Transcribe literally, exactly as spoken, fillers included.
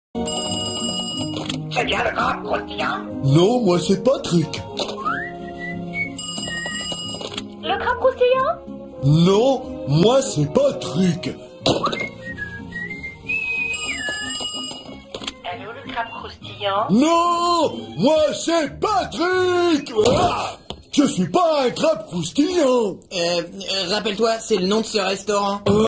C'est bien le crabe croustillant? Non, moi c'est Patrick. Le crabe croustillant? Non, moi c'est Patrick. Elle est où le crabe croustillant? Non, moi c'est Patrick. Ah, je suis pas un crabe croustillant. Euh, rappelle-toi, c'est le nom de ce restaurant. Euh,